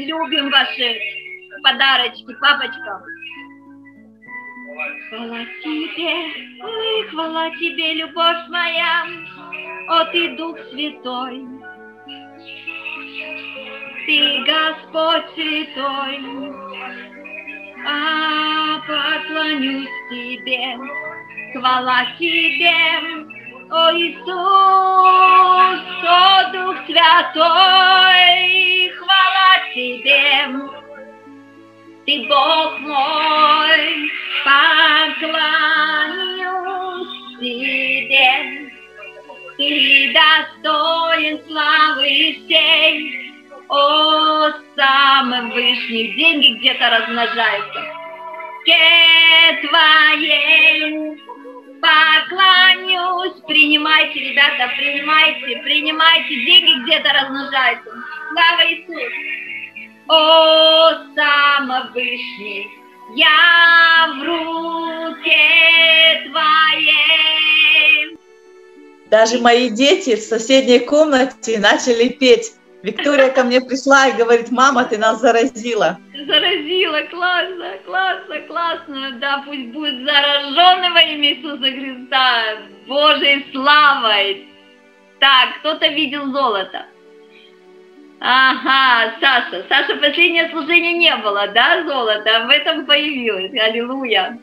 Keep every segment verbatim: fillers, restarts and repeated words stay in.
любим ваши подарочки, папочка. Хвала тебе, ой, хвала тебе, любовь моя, о, ты Дух Святой. Ты Господь Святой, а поклонюсь тебе, хвала тебе, о Иисус, о Дух Святой, хвала тебе, ты Бог мой, поклонюсь тебе, ты достоин славы всей. О, самым вышних, деньги где-то размножаются. Ке твоей поклонюсь. Принимайте, ребята, принимайте, принимайте. Деньги где-то размножаются. Слава Иисусу. О, самый вышний, я в руке твоей. Даже мои дети в соседней комнате начали петь. Виктория ко мне пришла и говорит: мама, ты нас заразила. Заразила, классно, классно, классно. Да, пусть будет зараженный во имя Иисуса Христа, Божьей славой. Так, кто-то видел золото. Ага, Саша. Саша, последнее служение не было, да, золота? А в этом появилось. Аллилуйя.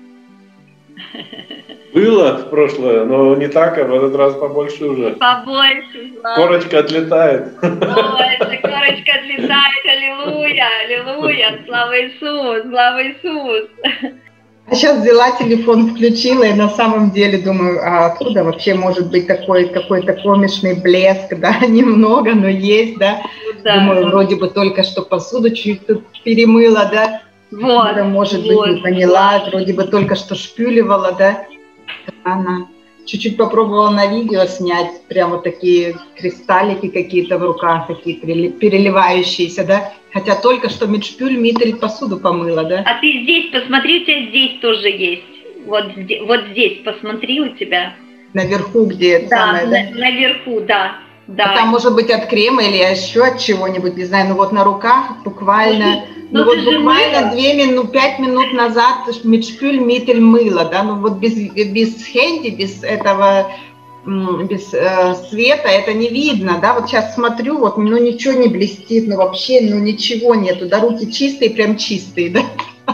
Было в прошлое, но не так, а в этот раз побольше уже. Побольше. Слава. Корочка отлетает. Больше, корочка отлетает. Аллилуйя, аллилуйя. Слава Иисус, слава Иисус. А сейчас взяла телефон, включила, и на самом деле думаю, а откуда вообще может быть такой какой-то комичный блеск, да, немного, но есть, да. Да. Думаю, вроде бы только что посуду чуть тут перемыла, да. Вот, да, может вот, быть, не поняла, вот. Вроде бы только что шпюливала, да. Она чуть-чуть попробовала на видео снять, прямо такие кристаллики какие-то в руках, такие переливающиеся, да. Хотя только что медшпюль Митрий посуду помыла, да. А ты здесь посмотри, у тебя здесь тоже есть. Вот, вот здесь посмотри, у тебя. Наверху где? Да, самое, на, да? Наверху, да. Да. А там может быть от крема или еще от чего-нибудь, не знаю, ну вот на руках буквально, ну, ну вот буквально две минуты, пять минут назад медшпюль Митрий мыла, да, ну вот без, без хенди, без этого, без э, света это не видно, да, вот сейчас смотрю, вот, ну ничего не блестит, ну вообще, ну ничего нету, да, руки чистые, прям чистые, да.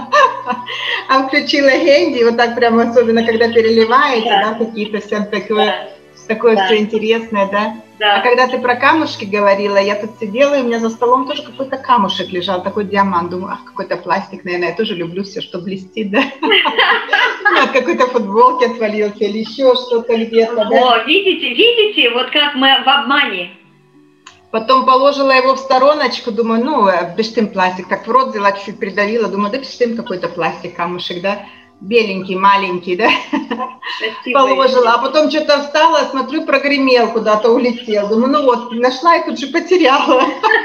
А включила хенди, вот так прям, особенно когда переливаете, да, какие-то все такое, такое все интересное, да. Да. А когда ты про камушки говорила, я тут сидела, и у меня за столом тоже какой-то камушек лежал, такой диамант. Думаю, ах, какой-то пластик, наверное, я тоже люблю все, что блестит, да? От какой-то футболки отвалился или еще что-то где-то, да? О, видите, видите, вот как мы в обмане. Потом положила его в стороночку, думаю, ну, бештым пластик, так в рот взяла, чуть-чуть придавила, думаю, да бештым какой-то пластик, камушек, да? Беленький, маленький, да, спасибо, положила, а потом что-то встала, смотрю, прогремел, куда-то улетел, думаю, ну вот, нашла и тут же потеряла,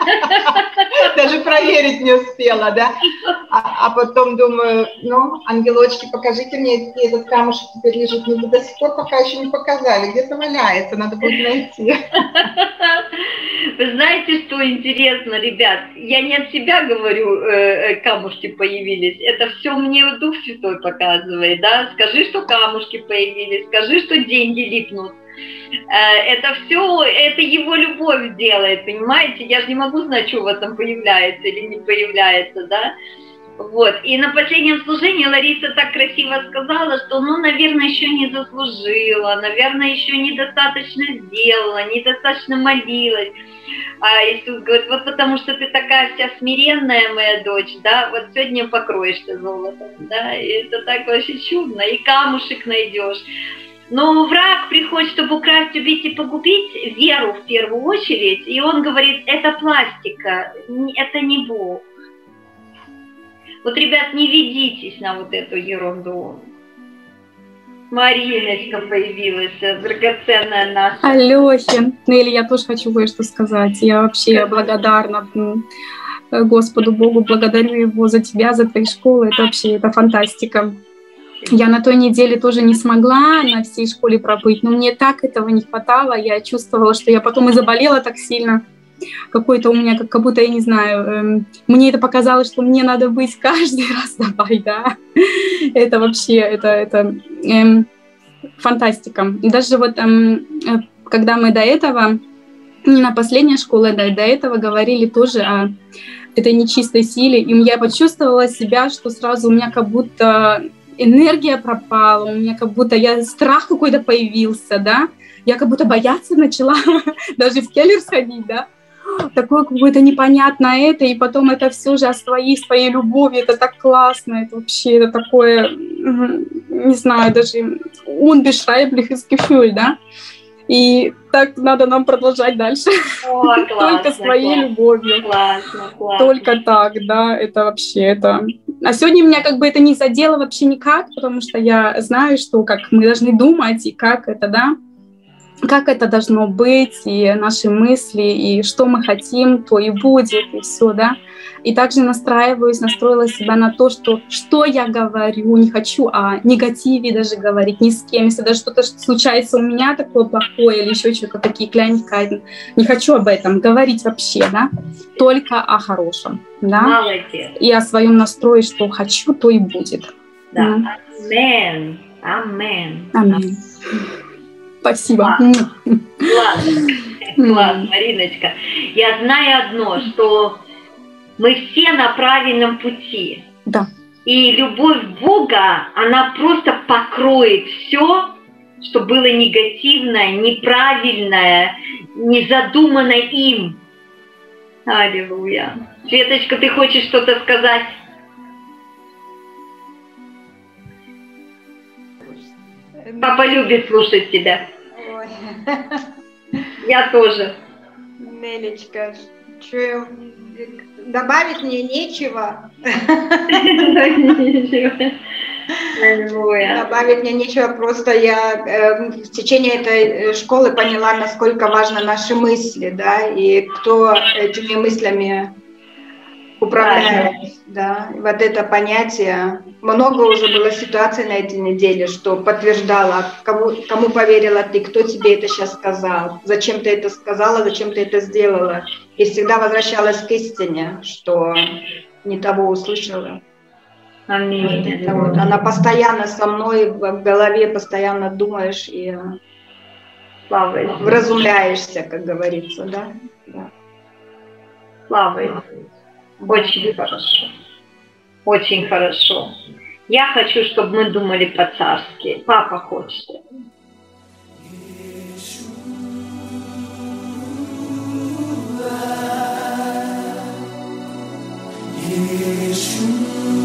даже проверить не успела, да, а, а потом думаю, ну, ангелочки, покажите мне, где этот камушек теперь лежит, ну, до сих пор пока еще не показали, где-то валяется, надо будет найти. Вы знаете, что интересно, ребят, я не от себя говорю, э, камушки появились, это все мне Дух Святой показывает, да, скажи, что камушки появились, скажи, что деньги липнут, э, это все, это его любовь делает, понимаете, я же не могу знать, что в этом появляется или не появляется, да. Вот, и на последнем служении Лариса так красиво сказала, что, ну, наверное, еще не заслужила, наверное, еще недостаточно сделала, недостаточно молилась. А Иисус говорит, вот потому что ты такая вся смиренная, моя дочь, да, вот сегодня покроешься золотом, да, и это так вообще чудно, и камушек найдешь. Но враг приходит, чтобы украсть, убить и погубить веру в первую очередь, и он говорит, это пластика, это не Бог. Вот, ребят, не ведитесь на вот эту ерунду. Мариночка появилась, драгоценная наша. Алёхин. Нелли, я тоже хочу кое-что сказать. Я вообще благодарна Господу Богу, благодарю Его за тебя, за твои школы. Это вообще, это фантастика. Я на той неделе тоже не смогла на всей школе пробыть, но мне так этого не хватало. Я чувствовала, что я потом и заболела так сильно. какой-то у меня, как, как будто, я не знаю, эм, мне это показалось, что мне надо быть каждый раз давай, да. Это вообще, это, это эм, фантастика. Даже вот эм, когда мы до этого, на последней школе, до, до этого говорили тоже о этой нечистой силе, и я почувствовала себя, что сразу у меня как будто энергия пропала, у меня как будто я, страх какой-то появился, да, я как будто бояться начала даже в келлер сходить, да, такое какое-то непонятное это, и потом это все же о своей, своей любови, это так классно, это вообще, это такое, не знаю, даже unbeschreiblich Gefühl, да, и так надо нам продолжать дальше. О, классно, только своей классно, любовью. Классно, классно. Только так, да, это вообще, это... А сегодня меня как бы это не задело вообще никак, потому что я знаю, что как мы должны думать, и как это, да, как это должно быть, и наши мысли, и что мы хотим, то и будет, и все, да. И также настраиваюсь, настроила себя на то, что что я говорю, не хочу о негативе даже говорить ни с кем. Если даже что-то случается у меня такое плохое или еще что-то, такие Kleinigkeiten, не хочу об этом говорить вообще, да, только о хорошем, да. Молодец. И о своем настрое, что хочу, то и будет. Да. Амен. Амен. Амен. Спасибо. Классно. Классно, Мариночка. Я знаю одно, что мы все на правильном пути. Да. И любовь Бога, она просто покроет все, что было негативное, неправильное, не задумано им. Аллилуйя. Светочка, ты хочешь что-то сказать? Папа любит слушать тебя. Ой. Я тоже. Нелечка, что, добавить мне нечего. Добавить мне нечего, просто я э, в течение этой школы поняла, насколько важны наши мысли, да, и кто этими мыслями управляет, да, вот это понятие. Много уже было ситуаций на этой неделе, что подтверждало, кому, кому поверила ты, кто тебе это сейчас сказал, зачем ты это сказала, зачем ты это сделала. И всегда возвращалась к истине, что не того услышала. Аминь. Вот это вот. Она постоянно со мной в голове, постоянно думаешь и Слава вразумляешься, как говорится, да? Да. Слава. Очень хорошо. Очень хорошо. Я хочу, чтобы мы думали по-царски. Папа хочет. Yeshua.